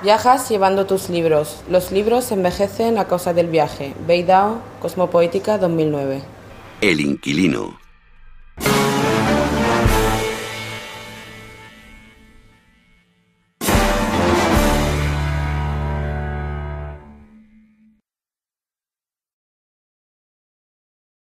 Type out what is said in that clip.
Viajas llevando tus libros. Los libros envejecen a causa del viaje. Beidao, Cosmopoética 2009. El inquilino.